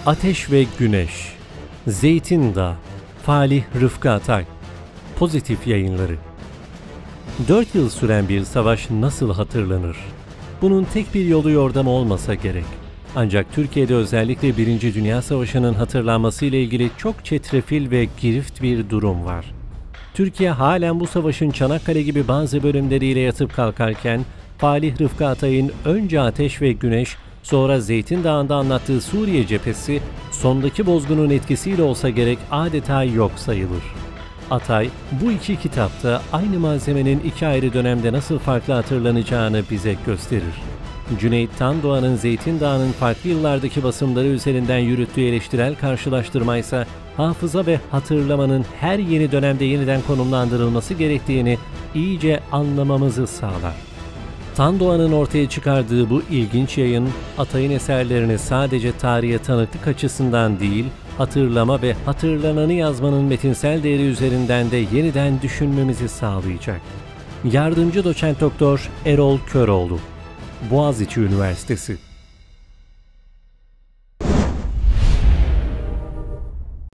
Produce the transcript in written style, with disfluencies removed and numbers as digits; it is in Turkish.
Ateş ve Güneş, Zeytin Dağı, Falih Rıfkı Atay, Pozitif Yayınları. 4 yıl süren bir savaş nasıl hatırlanır? Bunun tek bir yolu yordamı olmasa gerek. Ancak Türkiye'de özellikle 1. Dünya Savaşı'nın hatırlanması ile ilgili çok çetrefil ve girift bir durum var. Türkiye halen bu savaşın Çanakkale gibi bazı bölümleriyle yatıp kalkarken, Falih Rıfkı Atay'ın önce Ateş ve Güneş, sonra Zeytin Dağı'nda anlattığı Suriye cephesi, sondaki bozgunun etkisiyle olsa gerek adeta yok sayılır. Atay, bu iki kitapta aynı malzemenin iki ayrı dönemde nasıl farklı hatırlanacağını bize gösterir. Cüneyt Tandoğan'ın Zeytin Dağı'nın farklı yıllardaki basımları üzerinden yürüttüğü eleştirel karşılaştırma ise hafıza ve hatırlamanın her yeni dönemde yeniden konumlandırılması gerektiğini iyice anlamamızı sağlar. Tandoğan'ın ortaya çıkardığı bu ilginç yayın, Atay'ın eserlerini sadece tarihe tanıklık açısından değil, hatırlama ve hatırlananı yazmanın metinsel değeri üzerinden de yeniden düşünmemizi sağlayacak. Yardımcı Doçent Doktor Erol Köroğlu, Boğaziçi Üniversitesi.